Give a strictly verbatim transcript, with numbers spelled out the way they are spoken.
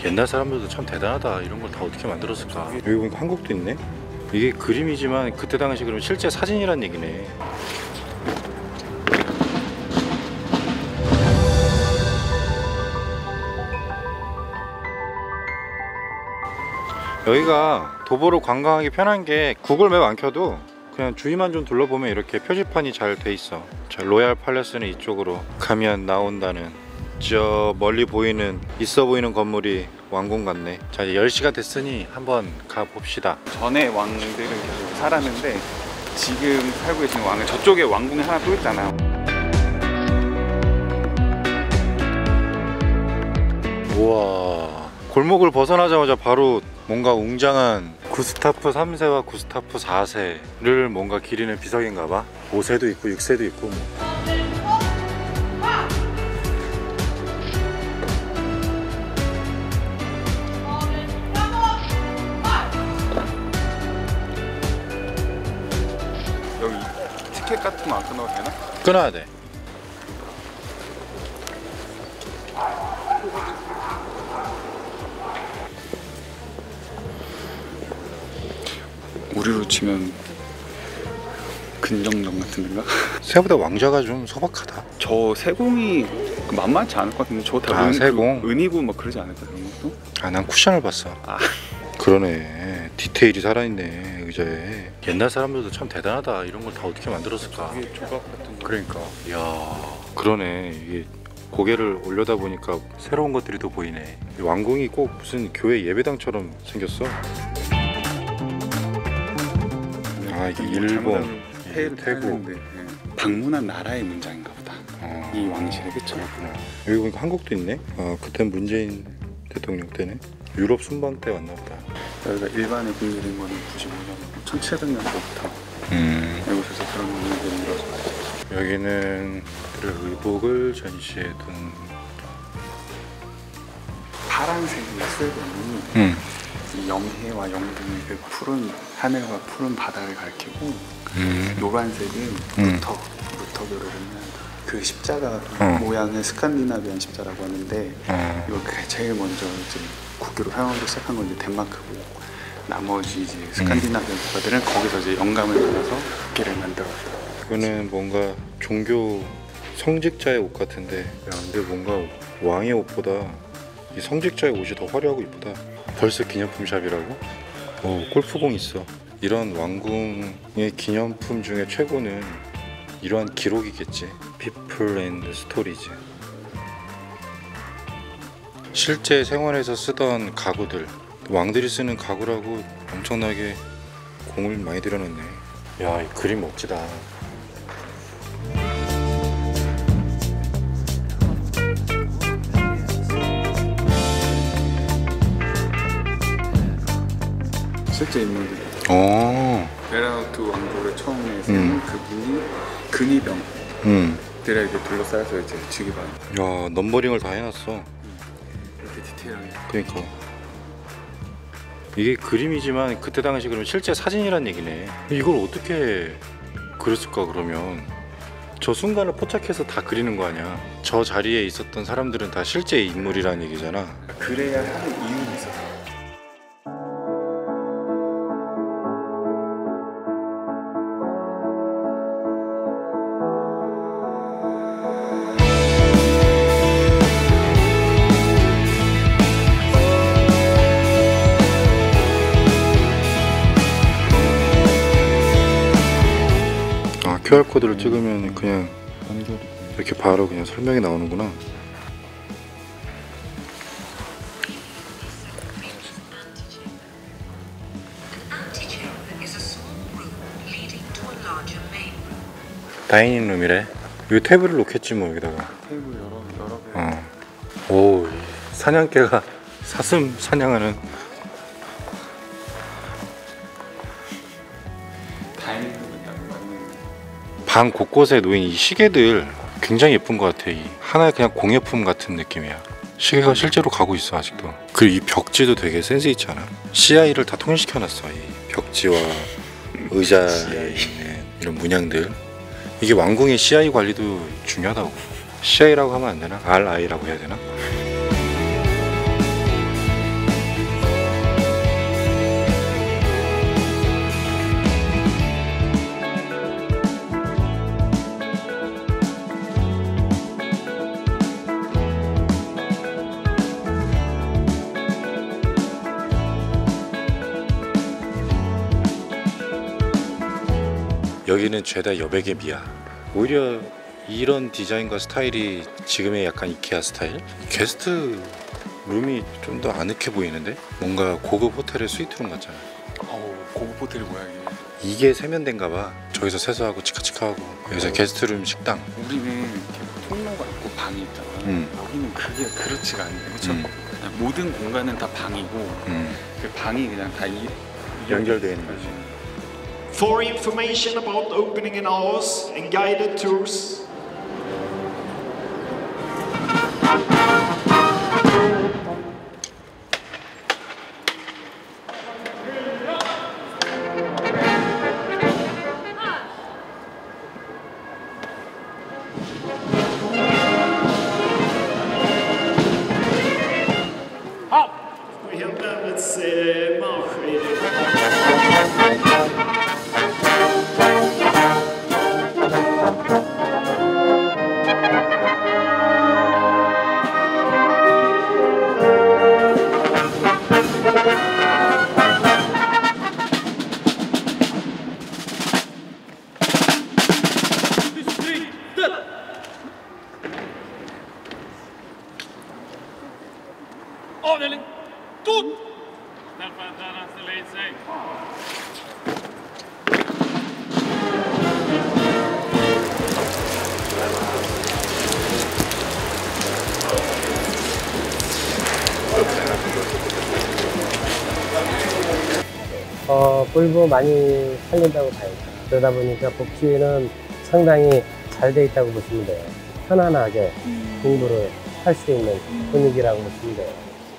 옛날 사람들도 참 대단하다. 이런 걸 다 어떻게 만들었을까. 여기 보니까 한국도 있네. 이게 그림이지만 그때 당시 그러면 실제 사진이란 얘기네. 여기가 도보로 관광하기 편한 게 구글맵 안 켜도 그냥 주위만 좀 둘러보면 이렇게 표지판이 잘 돼 있어. 자, 로얄 팔레스는 이쪽으로 가면 나온다는, 저 멀리 보이는 있어 보이는 건물이 왕궁 같네. 자, 이제 열 시가 됐으니 한번 가봅시다. 전에 왕들은 계속 살았는데 지금 살고 계시는 왕은 저쪽에 왕궁이 하나 또 있잖아요. 우와, 골목을 벗어나자마자 바로 뭔가 웅장한 구스타프 삼 세와 구스타프 사 세를 뭔가 기리는 비석인가봐. 오 세도 있고 육 세도 있고 뭐. 여기 티켓 같은 거 안 끊어도 되나? 끊어야 돼. 우리로 치면 근정정 같은 데인가? 생각보다 왕자가 좀 소박하다. 저 세공이 만만치 않을 것 같은데 저 다 아, 세공? 그 은이부 뭐 그러지 않을까 그런 것도? 아, 난 쿠션을 봤어. 아. 그러네. 디테일이 살아있네, 의자에. 옛날 사람들도 참 대단하다. 이런 걸 다 어떻게 만들었을까. 이게 조각 같은 거. 그러니까. 이야, 그러네. 이게 고개를 올려다 보니까 새로운 것들이 또 보이네. 이 왕궁이 꼭 무슨 교회 예배당처럼 생겼어. 아, 이게 일본, 태국, 태국. 네. 방문한 나라의 문장인가 보다. 아, 이 왕실에 그쵸? 그렇구나. 여기 보니까 한국도 있네. 아, 그땐 문재인 대통령 때네. 유럽 순방 때 왔나 보다. 여기가 일반에 공개된 거는 구십오 년, 천칠백 년도부터 음. 이곳에서 그런 문제들이 이루어졌어요. 여기는 그들의 의복을 전시해 둔. 파란색의 스웨덴이 음. 이 영해와 영등의 그 푸른 하늘과 푸른 바다를 가리키고, 음. 노란색은 음. 무턱, 무턱으로 보면 그 십자가 어. 모양을 스칸디나비안 십자라고 하는데, 어. 이거 제일 먼저 이제 국기로 사용하기 시작한 건 이제 덴마크고, 나머지 이제 스칸디나비안 국가들은 거기서 이제 영감을 받아서 국기를 만들었어요. 이거는 뭔가 종교 성직자의 옷 같은데, 야, 근데 뭔가 왕의 옷보다 이 성직자의 옷이 더 화려하고 이쁘다. 벌써 기념품 샵이라고? 오, 골프공 있어. 이런 왕궁의 기념품 중에 최고는 이러한 기록이겠지. People and Stories. 실제 생활에서 쓰던 가구들, 왕들이 쓰는 가구라고 엄청나게 공을 많이 들여놨네. 야, 이 그림 멋지다. 실제 인물들. 어. 베르나우트 왕조를 처음에 세운 음. 그분이 근위병들에게 음. 둘러싸여서 이제 즉위반. 야, 넘버링을 다 해놨어. 이렇게 디테일하게. 그러니까 이게 그림이지만 그때 당시 그러면 실제 사진이란 얘기네. 이걸 어떻게 그렸을까? 그러면 저 순간을 포착해서 다 그리는 거 아니야. 저 자리에 있었던 사람들은 다 실제 인물이란 얘기잖아. 그래야 하는 이유가 있어서. 큐알코드를 찍으면 그냥 이렇게 바로 그냥 설명이 나오는구나. 다이닝 룸이래. 여기 테이블을 놓겠지 뭐. 여기다가 테이블 여러 여러 개. 어. 오, 사냥개가 사슴 사냥하는. 다이닝 룸이라고 하는. 방 곳곳에 놓인 이 시계들 굉장히 예쁜 것 같아. 이 하나의 그냥 공예품 같은 느낌이야. 시계가 실제로 가고 있어 아직도. 그리고 이 벽지도 되게 센스 있지 않아? 씨아이를 다 통일시켜놨어. 이 벽지와 의자에 있는 이런 문양들. 이게 왕궁의 씨아이 관리도 중요하다고. 씨아이라고 하면 안 되나? 알아이라고 해야 되나? 여기는 죄다 여백의 미야. 오히려 이런 디자인과 스타일이 지금의 약간 이케아 스타일? 게스트 룸이 좀 더 아늑해 보이는데? 뭔가 고급 호텔의 스위트룸 같잖아. 어우, 고급 호텔 모양이. 이게 세면대인가 봐. 저기서 세수하고 치카치카하고 여기서 게스트룸 식당. 우리는 이렇게 통로가 있고 방이 있잖아. 음. 여기는 그게 그렇지가 않네. 그렇죠? 음. 그냥 모든 공간은 다 방이고 음. 그 방이 그냥 다 이, 연결되어 있는 거지. For information about opening an hours and guided tours, vi hämtar ett eh, marsch i det. Avdelning Tot! Ställföreträdaren ställer in sig. 어, 볼보 많이 살린다고 봐요. 그러다 보니까 복지는 상당히 잘 돼 있다고 보시면 돼요. 편안하게 공부를 할 수 있는 분위기라고 보시면 돼요.